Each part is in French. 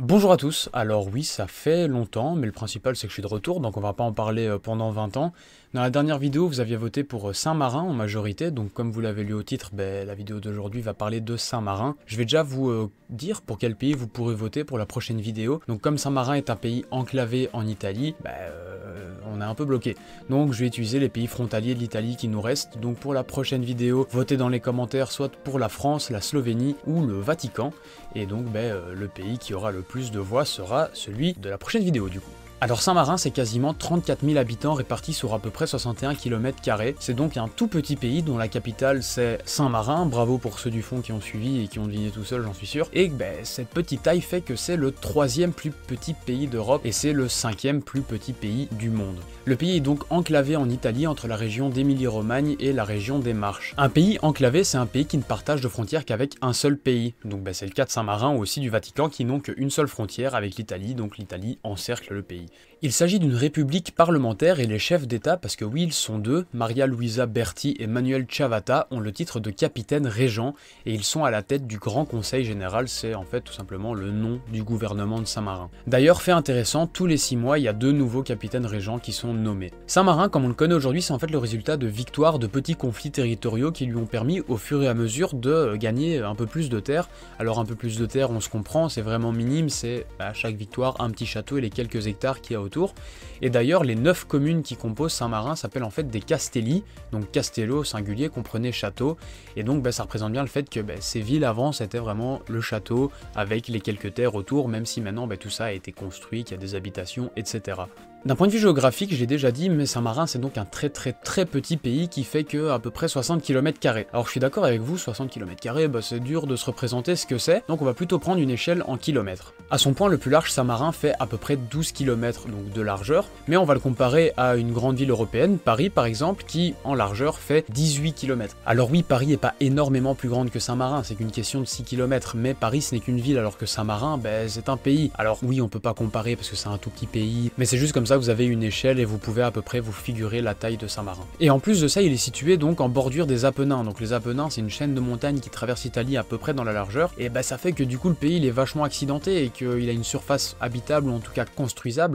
Bonjour à tous, alors oui ça fait longtemps, mais le principal c'est que je suis de retour, donc on va pas en parler pendant 20 ans. Dans la dernière vidéo vous aviez voté pour Saint-Marin en majorité, donc comme vous l'avez lu au titre, la vidéo d'aujourd'hui va parler de Saint-Marin. Je vais déjà vous dire pour quel pays vous pourrez voter pour la prochaine vidéo. Donc comme Saint-Marin est un pays enclavé en Italie, on est un peu bloqué. Donc je vais utiliser les pays frontaliers de l'Italie qui nous restent. Donc pour la prochaine vidéo, votez dans les commentaires soit pour la France, la Slovénie ou le Vatican. Et donc le pays qui aura le plus de voix sera celui de la prochaine vidéo du coup. Alors Saint-Marin c'est quasiment 34 000 habitants répartis sur à peu près 61 km², c'est donc un tout petit pays dont la capitale c'est Saint-Marin, bravo pour ceux du fond qui ont suivi et qui ont deviné tout seul j'en suis sûr, et cette petite taille fait que c'est le 3e plus petit pays d'Europe et c'est le 5e plus petit pays du monde. Le pays est donc enclavé en Italie entre la région d'Émilie-Romagne et la région des Marches. Un pays enclavé c'est un pays qui ne partage de frontière qu'avec un seul pays, donc c'est le cas de Saint-Marin ou aussi du Vatican qui n'ont qu'une seule frontière avec l'Italie, donc l'Italie encercle le pays. Il s'agit d'une république parlementaire et les chefs d'État, parce que oui ils sont deux, Maria Luisa Berti et Manuel Ciavatta ont le titre de capitaine régent et ils sont à la tête du Grand Conseil Général, c'est en fait tout simplement le nom du gouvernement de Saint-Marin. D'ailleurs fait intéressant, tous les 6 mois il y a 2 nouveaux capitaines régents qui sont nommés. Saint-Marin comme on le connaît aujourd'hui c'est en fait le résultat de victoires de petits conflits territoriaux qui lui ont permis au fur et à mesure de gagner un peu plus de terre. Alors un peu plus de terre on se comprend, c'est vraiment minime, c'est à chaque victoire un petit château et les quelques hectares qu'il y a autour. Et d'ailleurs les 9 communes qui composent Saint-Marin s'appellent en fait des castelli, donc castello singulier comprenez château, et donc ça représente bien le fait que ces villes avant c'était vraiment le château avec les quelques terres autour, même si maintenant tout ça a été construit, qu'il y a des habitations, etc. D'un point de vue géographique, j'ai déjà dit, mais Saint-Marin c'est donc un très petit pays qui fait que à peu près 60 km². Alors je suis d'accord avec vous, 60 km², c'est dur de se représenter ce que c'est, donc on va plutôt prendre une échelle en kilomètres. À son point le plus large, Saint-Marin fait à peu près 12 km donc de largeur, mais on va le comparer à une grande ville européenne, Paris par exemple, qui en largeur fait 18 km. Alors oui, Paris n'est pas énormément plus grande que Saint-Marin, c'est qu'une question de 6 km, mais Paris ce n'est qu'une ville alors que Saint-Marin, c'est un pays. Alors oui, on peut pas comparer parce que c'est un tout petit pays, mais c'est juste comme ça vous avez une échelle et vous pouvez à peu près vous figurer la taille de Saint-Marin. Et en plus de ça, il est situé donc en bordure des Apennins. Donc les Apennins, c'est une chaîne de montagnes qui traverse l'Italie à peu près dans la largeur. Et ça fait que du coup le pays il est vachement accidenté et qu'il a une surface habitable ou en tout cas construisible,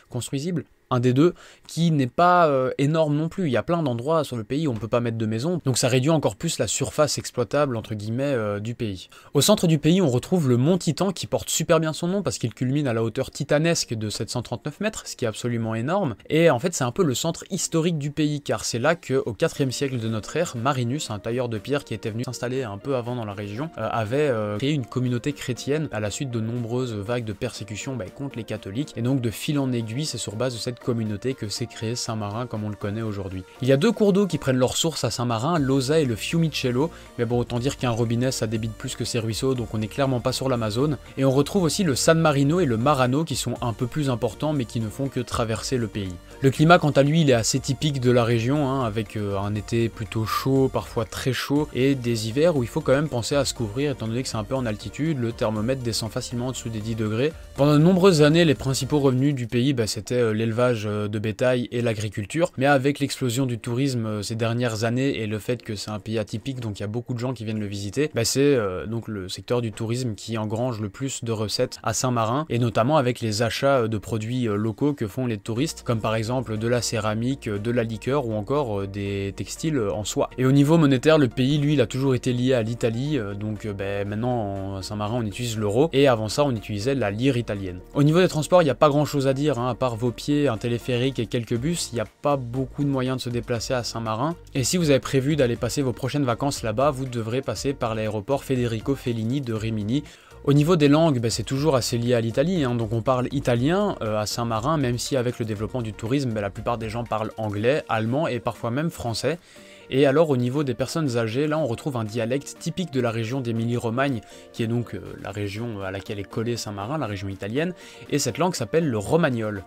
un des deux, qui n'est pas énorme non plus. Il y a plein d'endroits sur le pays où on peut pas mettre de maison, donc ça réduit encore plus la surface exploitable entre guillemets du pays. Au centre du pays, on retrouve le mont Titan qui porte super bien son nom parce qu'il culmine à la hauteur titanesque de 739 mètres, ce qui est absolument énorme. Et en fait, c'est un peu le centre historique du pays, car c'est là qu'au 4e siècle de notre ère, Marinus, un tailleur de pierre qui était venu s'installer un peu avant dans la région, avait créé une communauté chrétienne à la suite de nombreuses vagues de persécutions contre les catholiques. Et donc de fil en aiguille, c'est sur base de cette communauté que s'est créé Saint-Marin comme on le connaît aujourd'hui. Il y a 2 cours d'eau qui prennent leur source à Saint-Marin, l'Osa et le Fiumicello, mais bon autant dire qu'un robinet ça débite plus que ses ruisseaux, donc on n'est clairement pas sur l'Amazone. Et on retrouve aussi le San Marino et le Marano qui sont un peu plus importants mais qui ne font que traverser le pays. Le climat quant à lui il est assez typique de la région, avec un été plutôt chaud, parfois très chaud, et des hivers où il faut quand même penser à se couvrir étant donné que c'est un peu en altitude, le thermomètre descend facilement en dessous des 10 degrés. Pendant de nombreuses années les principaux revenus du pays c'était l'élevage de bétail et l'agriculture, mais avec l'explosion du tourisme ces dernières années et le fait que c'est un pays atypique donc il y a beaucoup de gens qui viennent le visiter, c'est donc le secteur du tourisme qui engrange le plus de recettes à Saint-Marin, et notamment avec les achats de produits locaux que font les touristes, comme par exemple de la céramique, de la liqueur ou encore des textiles en soie. Et au niveau monétaire, le pays lui il a toujours été lié à l'Italie, donc maintenant en Saint-Marin on utilise l'euro, et avant ça on utilisait la lire italienne. Au niveau des transports, il n'y a pas grand chose à dire, à part vos pieds, un téléphérique et quelques bus, il n'y a pas beaucoup de moyens de se déplacer à Saint-Marin. Et si vous avez prévu d'aller passer vos prochaines vacances là-bas, vous devrez passer par l'aéroport Federico Fellini de Rimini. Au niveau des langues, c'est toujours assez lié à l'Italie, donc on parle italien à Saint-Marin, même si avec le développement du tourisme, la plupart des gens parlent anglais, allemand et parfois même français. Et alors au niveau des personnes âgées, là on retrouve un dialecte typique de la région d'Émilie-Romagne, qui est donc la région à laquelle est collé Saint-Marin, la région italienne, et cette langue s'appelle le romagnol.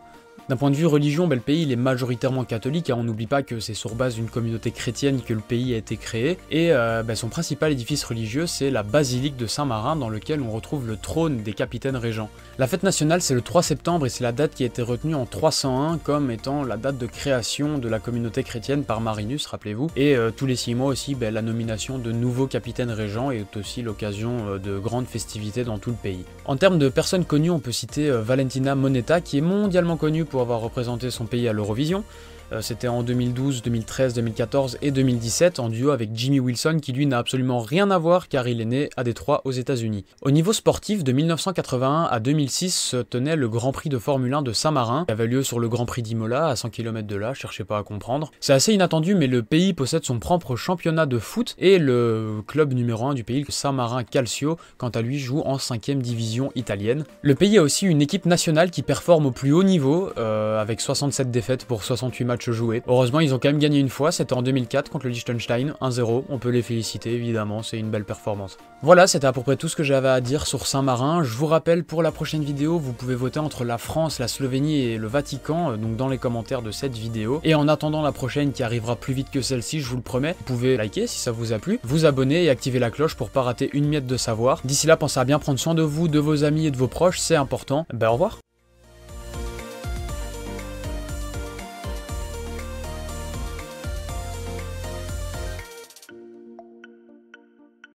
D'un point de vue religion, le pays il est majoritairement catholique, on n'oublie pas que c'est sur base d'une communauté chrétienne que le pays a été créé, et son principal édifice religieux c'est la basilique de Saint-Marin dans lequel on retrouve le trône des capitaines régents. La fête nationale c'est le 3 septembre et c'est la date qui a été retenue en 301 comme étant la date de création de la communauté chrétienne par Marinus, rappelez-vous, et tous les 6 mois aussi la nomination de nouveaux capitaines régents est aussi l'occasion de grandes festivités dans tout le pays. En termes de personnes connues, on peut citer Valentina Monetta qui est mondialement connue pour avoir représenté son pays à l'Eurovision. C'était en 2012, 2013, 2014 et 2017 en duo avec Jimmy Wilson qui lui n'a absolument rien à voir car il est né à Détroit aux États-Unis. Au niveau sportif, de 1981 à 2006 se tenait le Grand Prix de Formule 1 de Saint-Marin qui avait lieu sur le Grand Prix d'Imola à 100 km de là, cherchez pas à comprendre. C'est assez inattendu mais le pays possède son propre championnat de foot et le club numéro 1 du pays, Saint-Marin Calcio, quant à lui joue en 5e division italienne. Le pays a aussi une équipe nationale qui performe au plus haut niveau avec 67 défaites pour 68 matchs joués. Heureusement, ils ont quand même gagné une fois, c'était en 2004 contre le Liechtenstein, 1-0, on peut les féliciter évidemment, c'est une belle performance. Voilà, c'était à peu près tout ce que j'avais à dire sur Saint-Marin. Je vous rappelle, pour la prochaine vidéo, vous pouvez voter entre la France, la Slovénie et le Vatican, donc dans les commentaires de cette vidéo. Et en attendant la prochaine qui arrivera plus vite que celle-ci, je vous le promets, vous pouvez liker si ça vous a plu, vous abonner et activer la cloche pour pas rater une miette de savoir. D'ici là, pensez à bien prendre soin de vous, de vos amis et de vos proches, c'est important. Au revoir.